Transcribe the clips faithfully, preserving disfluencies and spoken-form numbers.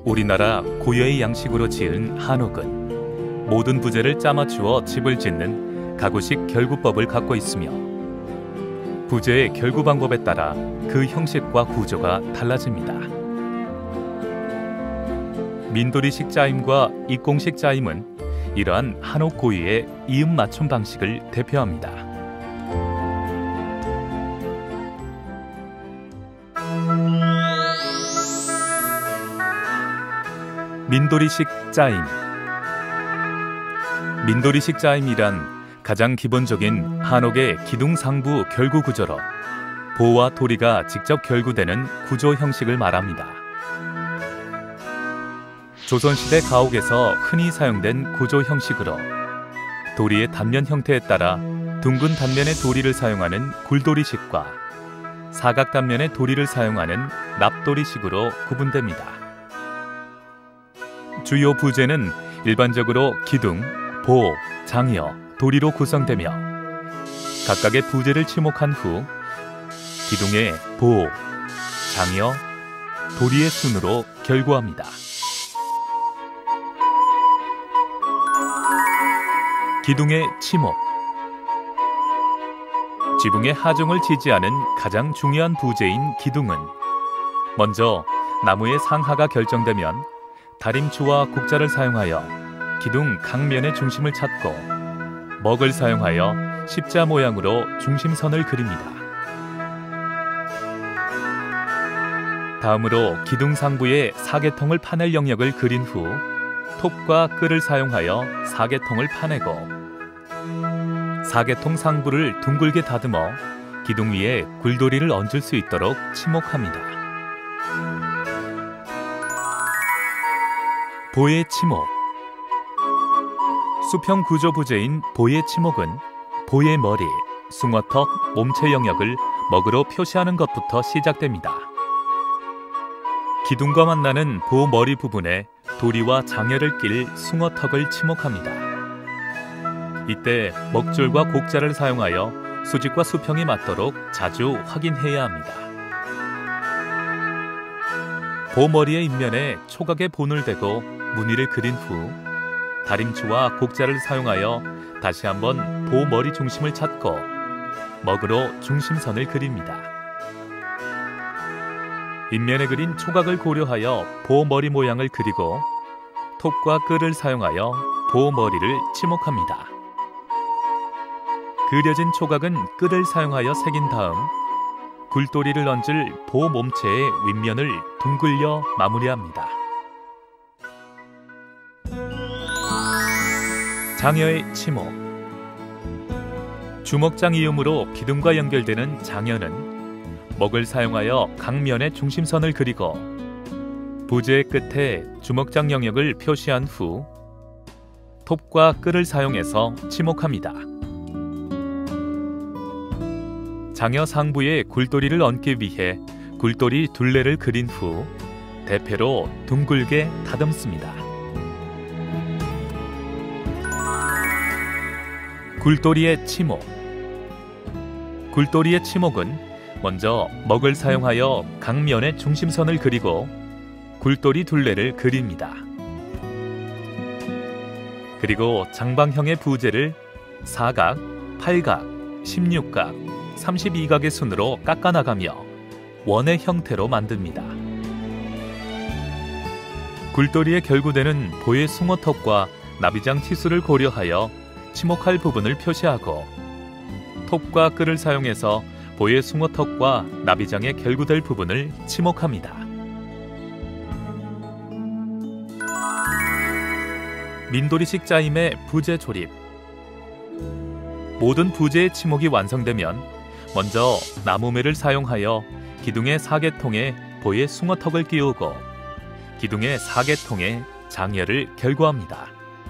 우리나라 고유의 양식으로 지은 한옥은 모든 부재를 짜맞추어 집을 짓는 가구식 결구법을 갖고 있으며 부재의 결구 방법에 따라 그 형식과 구조가 달라집니다. 민도리식 짜임과 입공식 짜임은 이러한 한옥 고유의 이음 맞춤 방식을 대표합니다. 민도리식 짜임. 민도리식 짜임이란 가장 기본적인 한옥의 기둥 상부 결구 구조로 보와 도리가 직접 결구되는 구조 형식을 말합니다. 조선시대 가옥에서 흔히 사용된 구조 형식으로 도리의 단면 형태에 따라 둥근 단면의 도리를 사용하는 굴도리식과 사각 단면의 도리를 사용하는 납도리식으로 구분됩니다. 주요 부재는 일반적으로 기둥, 보, 장여, 도리로 구성되며 각각의 부재를 치목한 후 기둥의 보, 장여, 도리의 순으로 결구합니다. 기둥의 치목. 지붕의 하중을 지지하는 가장 중요한 부재인 기둥은 먼저 나무의 상하가 결정되면 다림추와 곡자를 사용하여 기둥 각면의 중심을 찾고 먹을 사용하여 십자 모양으로 중심선을 그립니다. 다음으로 기둥 상부에 사계통을 파낼 영역을 그린 후 톱과 끌을 사용하여 사계통을 파내고 사계통 상부를 둥글게 다듬어 기둥 위에 굴도리를 얹을 수 있도록 치목합니다. 보의 치목. 수평 구조 부재인 보의 치목은 보의 머리, 숭어턱, 몸체 영역을 먹으로 표시하는 것부터 시작됩니다. 기둥과 만나는 보 머리 부분에 도리와 장여를 낄 숭어턱을 치목합니다. 이때 먹줄과 곡자를 사용하여 수직과 수평이 맞도록 자주 확인해야 합니다. 보 머리의 인면에 초각의 본을 대고 무늬를 그린 후 다림추와 곡자를 사용하여 다시 한번 보 머리 중심을 찾고 먹으로 중심선을 그립니다. 인면에 그린 초각을 고려하여 보 머리 모양을 그리고 톱과 끌을 사용하여 보 머리를 치목합니다. 그려진 초각은 끌을 사용하여 새긴 다음 굴도리를 얹을 보 몸체의 윗면을 둥글려 마무리합니다. 장여의 치목. 주먹장 이음으로 기둥과 연결되는 장여는 먹을 사용하여 각면의 중심선을 그리고 부재의 끝에 주먹장 영역을 표시한 후 톱과 끌을 사용해서 치목합니다. 장여 상부에 굴도리를 얹기 위해 굴도리 둘레를 그린 후 대패로 둥글게 다듬습니다. 굴도리의 치목. 굴도리의 치목은 먼저 먹을 사용하여 각면의 중심선을 그리고 굴도리 둘레를 그립니다. 그리고 장방형의 부재를 사각, 팔각, 십육각, 삼십이각의 순으로 깎아나가며 원의 형태로 만듭니다. 굴도리에 결구되는 보의 숭어턱과 나비장 치수를 고려하여 치목할 부분을 표시하고 톱과 끌을 사용해서 보의 숭어턱과 나비장에 결구될 부분을 치목합니다. 민도리식 짜임의 부재 조립. 모든 부재의 치목이 완성되면 먼저 나무매를 사용하여 기둥의 사계통에 보의 숭어턱을 끼우고 기둥의 사계통에 장여를 결구합니다.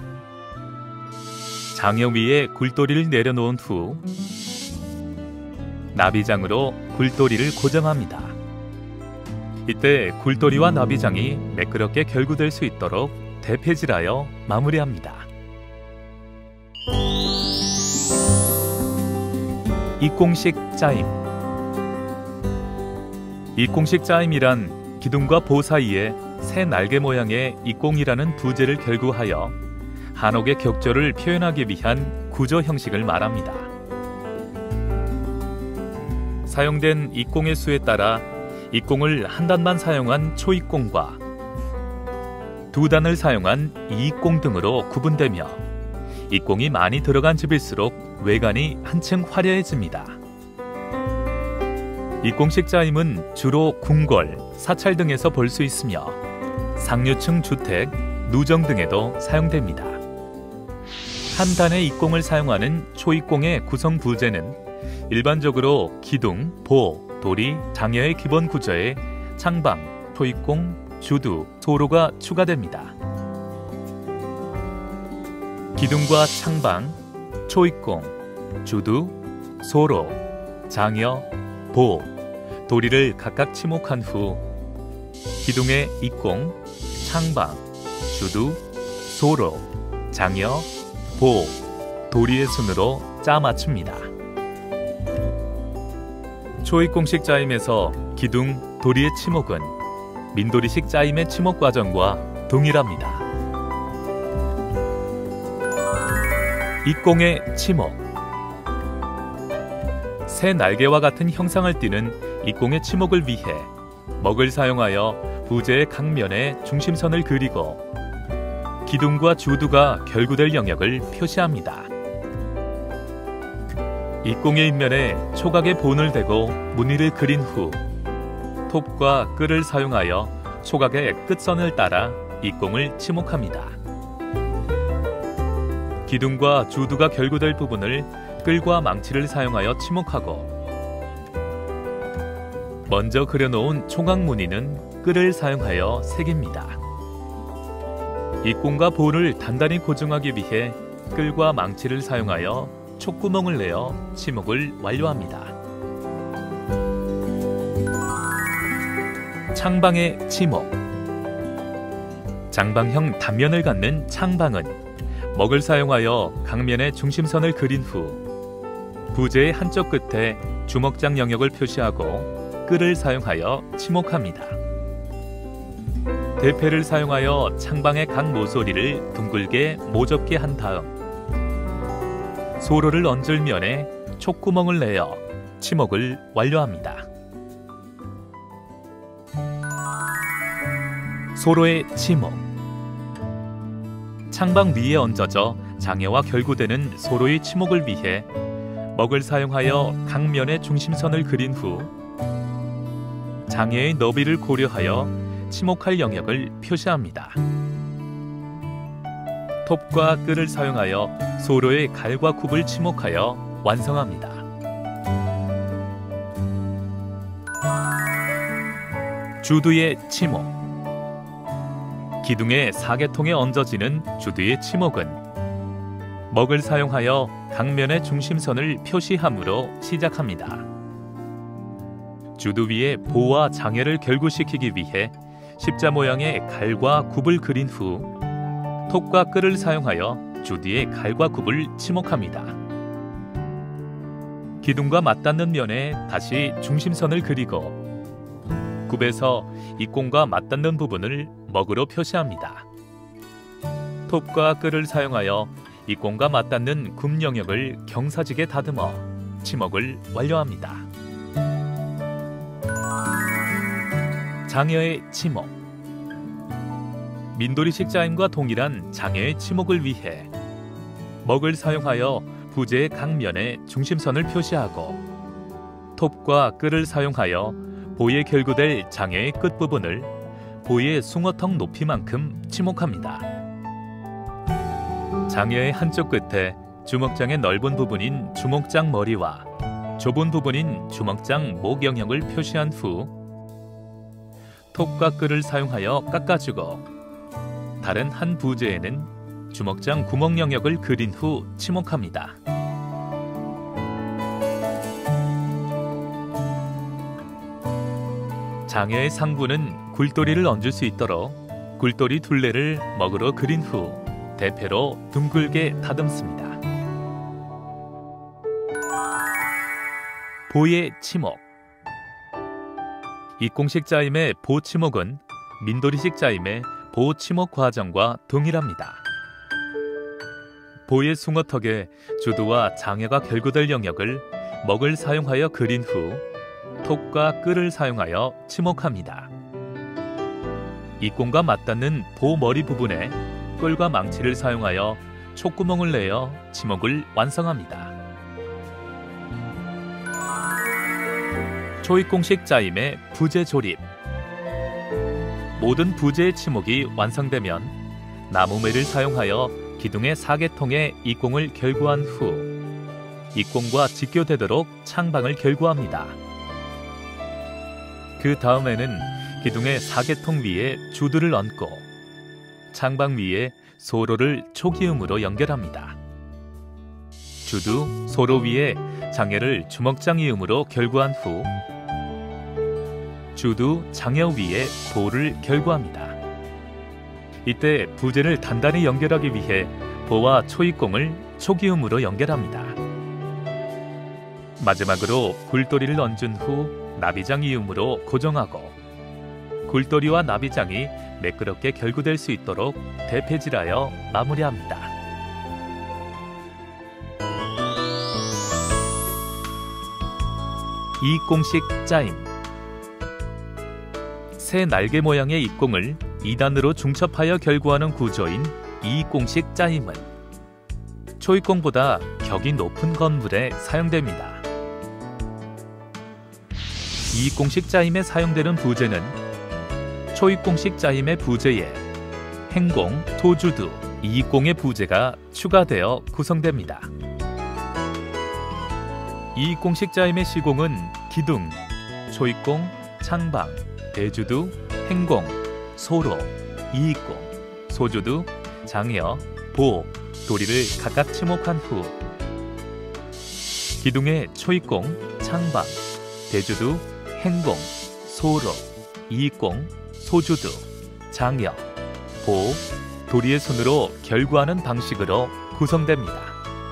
장여 위에 굴도리를 내려놓은 후 나비장으로 굴도리를 고정합니다. 이때 굴도리와 나비장이 매끄럽게 결구될 수 있도록 대패질하여 마무리합니다. 입공식 짜임. 입공식 짜임이란 기둥과 보 사이에 새 날개 모양의 ik공이라는 부제를 결구하여 한옥의 격조를 표현하기 위한 구조 형식을 말합니다. 사용된 ik공의 수에 따라 ik공을 한 단만 사용한 초ik공과 두 단을 사용한 이ik공 등으로 구분되며 ik공이 많이 들어간 집일수록 외관이 한층 화려해집니다. ik공식 짜임은 주로 궁궐, 사찰 등에서 볼 수 있으며 상류층 주택, 누정 등에도 사용됩니다. 한 단의 ik공을 사용하는 초ik공의 구성 부제는 일반적으로 기둥, 보, 도리, 장여의 기본 구조에 창방, 초ik공, 주두, 소로가 추가됩니다. 기둥과 창방, 초ik공, 주두, 소로, 장여, 보, 도리를 각각 치목한 후 기둥의 ik공, 창방, 주두, 소로, 장여, 보, 도리의 순으로 짜 맞춥니다. 초ik공식 짜임에서 기둥, 도리의 치목은 민도리식 짜임의 치목 과정과 동일합니다. ik공의 치목. 새 날개와 같은 형상을 띠는 ik공의 치목을 위해 먹을 사용하여 부제의 각면에 중심선을 그리고 기둥과 주두가 결구될 영역을 표시합니다. ik공의 인면에 초각의 본을 대고 무늬를 그린 후 톱과 끌을 사용하여 초각의 끝선을 따라 ik공을 치목합니다. 기둥과 주두가 결구될 부분을 끌과 망치를 사용하여 치목하고 먼저 그려놓은 초각 무늬는 끌을 사용하여 새깁니다. ik공과 본을 단단히 고정하기 위해 끌과 망치를 사용하여 촉구멍을 내어 치목을 완료합니다. 창방의 치목. 장방형 단면을 갖는 창방은 먹을 사용하여 각면의 중심선을 그린 후 부제의 한쪽 끝에 주먹장 영역을 표시하고 끌을 사용하여 치목합니다. 대패를 사용하여 창방의 각 모서리를 둥글게 모접게 한 다음 소로를 얹을 면에 촉구멍을 내어 치목을 완료합니다. 소로의 치목. 창방 위에 얹어져 장여와 결구되는 소로의 치목을 위해 먹을 사용하여 각면의 중심선을 그린 후 장여의 너비를 고려하여 치목할 영역을 표시합니다. 톱과 끌을 사용하여 소로의 갈과 굽을 치목하여 완성합니다. 주두의 치목. 기둥의 사계통에 얹어지는 주두의 치목은 먹을 사용하여 각면의 중심선을 표시함으로 시작합니다. 주두 위에 보와 장여를 결구시키기 위해 십자 모양의 갈과 굽을 그린 후 톱과 끌을 사용하여 주두의 갈과 굽을 치목합니다. 기둥과 맞닿는 면에 다시 중심선을 그리고 굽에서 ik공과 맞닿는 부분을 먹으로 표시합니다. 톱과 끌을 사용하여 ik공과 맞닿는 굽 영역을 경사지게 다듬어 치목을 완료합니다. 장여의 치목. 민도리식 짜임과 동일한 장여의 치목을 위해 먹을 사용하여 부제의 각면에 중심선을 표시하고 톱과 끌을 사용하여 보에 결구될 장여의 끝부분을 보의 숭어턱 높이만큼 치목합니다. 장여의 한쪽 끝에 주먹장의 넓은 부분인 주먹장 머리와 좁은 부분인 주먹장 목 영역을 표시한 후 톱과 끌을 사용하여 깎아주고 다른 한 부제에는 주먹장 구멍 영역을 그린 후 치목합니다. 장여의 상부는 굴도리를 얹을 수 있도록 굴도리 둘레를 먹으로 그린 후 대패로 둥글게 다듬습니다. 보의 치목. ik공식 짜임의 보치목은 민도리식 짜임의 보 치목 과정과 동일합니다. 보의 숭어턱에 주두와 장여가 결구될 영역을 먹을 사용하여 그린 후 톡과 끌을 사용하여 치목합니다. 이공과 맞닿는 보 머리 부분에 끌과 망치를 사용하여 촉구멍을 내어 치목을 완성합니다. 초입공식 짜임의 부재 조립. 모든 부재의 치목이 완성되면 나무매를 사용하여 기둥의 사계통에 이공을 결구한 후 이공과 직교되도록 창방을 결구합니다. 그 다음에는 기둥의 사계통 위에 주두를 얹고 창방 위에 소로를 초기음으로 연결합니다. 주두, 소로 위에 장여를 주먹장이음으로 결구한 후 주두, 장여 위에 보를 결구합니다. 이때 부재를 단단히 연결하기 위해 보와 초입공을 초기음으로 연결합니다. 마지막으로 굴도리를 얹은 후 나비장 이음으로 고정하고 굴도리와 나비장이 매끄럽게 결구될 수 있도록 대패질하여 마무리합니다. 이익공식 짜임. 새 날개 모양의 입공을 이 단으로 중첩하여 결구하는 구조인 이익공식 짜임은 초입공보다 격이 높은 건물에 사용됩니다. 이익공식 짜임에 사용되는 부재는 초입공식 짜임의 부재에 행공, 토주두, 이익공의 부재가 추가되어 구성됩니다. 이익공식 짜임의 시공은 기둥, 초입공, 창방, 대주두, 행공, 소로, 이익공, 소주두, 장여, 보, 도리를 각각 치목한 후 기둥의 초입공, 창방, 대주두, 행공, 소로, 이익공, 소주두, 장여, 보, 도리의 손으로 결구하는 방식으로 구성됩니다.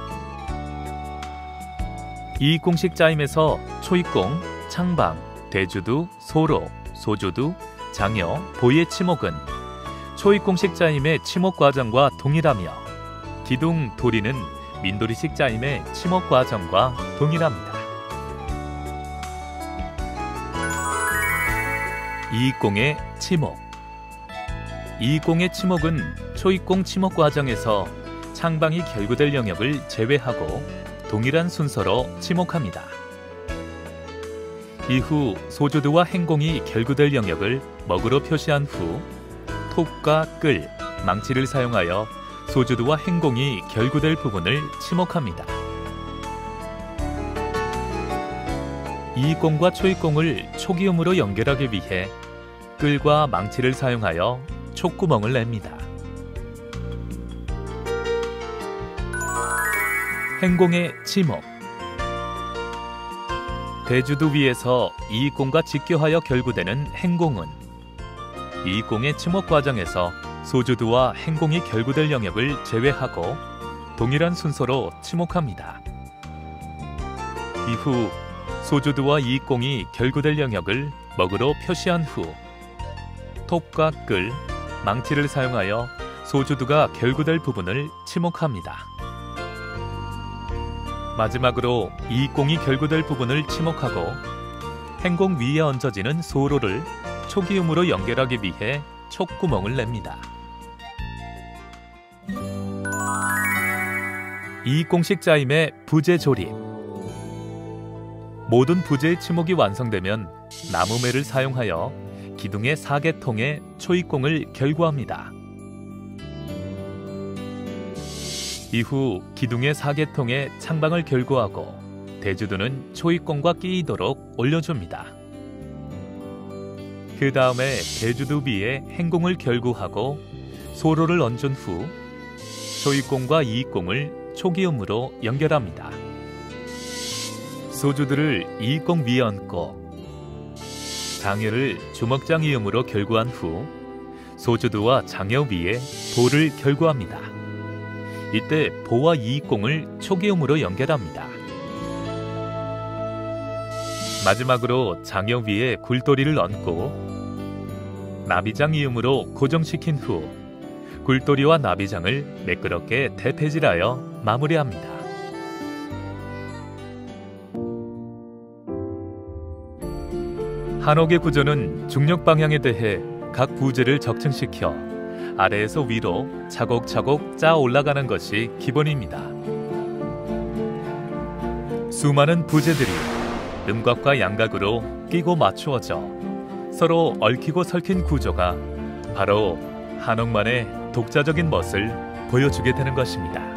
이익공식 짜임에서 초입공, 창방, 대주두, 소로, 소주두, 장여, 보의 치목은 초입공식 짜임의 치목 과정과 동일하며 기둥, 도리는 민도리식 짜임의 치목 과정과 동일합니다. 이익공의 치목. 이익공의 치목은 초입공 치목 과정에서 창방이 결구될 영역을 제외하고 동일한 순서로 치목합니다. 이후 소주두와 행공이 결구될 영역을 먹으로 표시한 후 톡과 끌, 망치를 사용하여 소주두와 행공이 결구될 부분을 치목합니다. 이익공과 초입공을 초기음으로 연결하기 위해 끌과 망치를 사용하여 촉구멍을 냅니다. 행공의 치목. 대주두 위에서 이익공과 직교하여 결구되는 행공은 이익공의 치목 과정에서 소주두와 행공이 결구될 영역을 제외하고 동일한 순서로 치목합니다. 이후 소주두와 이익공이 결구될 영역을 먹으로 표시한 후 톱과 끌, 망치를 사용하여 소주두가 결구될 부분을 치목합니다. 마지막으로 이익공이 결구될 부분을 치목하고 행공 위에 얹어지는 소로를 초기음으로 연결하기 위해 촉구멍을 냅니다. 이익공식 짜임의 부재 조립. 모든 부재의 치목이 완성되면 나무매를 사용하여 기둥의 사계통에 초입공을 결구합니다. 이후 기둥의 사계통에 창방을 결구하고 대주두는 초입공과 끼이도록 올려줍니다. 그 다음에 대주두 위에 행공을 결구하고 소로를 얹은 후 초입공과 이익공을 초기음으로 연결합니다. 소주두를 이익공 위에 얹고 장여를 주먹장이음으로 결구한 후 소주두와 장여 위에 보를 결구합니다. 이때 보와 이익공을 초기음으로 연결합니다. 마지막으로 장여 위에 굴도리를 얹고 나비장 이음으로 고정시킨 후 굴돌이와 나비장을 매끄럽게 대패질하여 마무리합니다. 한옥의 구조는 중력 방향에 대해 각 부재를 적층시켜 아래에서 위로 차곡차곡 쌓아 올라가는 것이 기본입니다. 수많은 부재들이 음각과 양각으로 끼고 맞추어져 서로 얽히고 설킨 구조가 바로 한옥만의 독자적인 멋을 보여주게 되는 것입니다.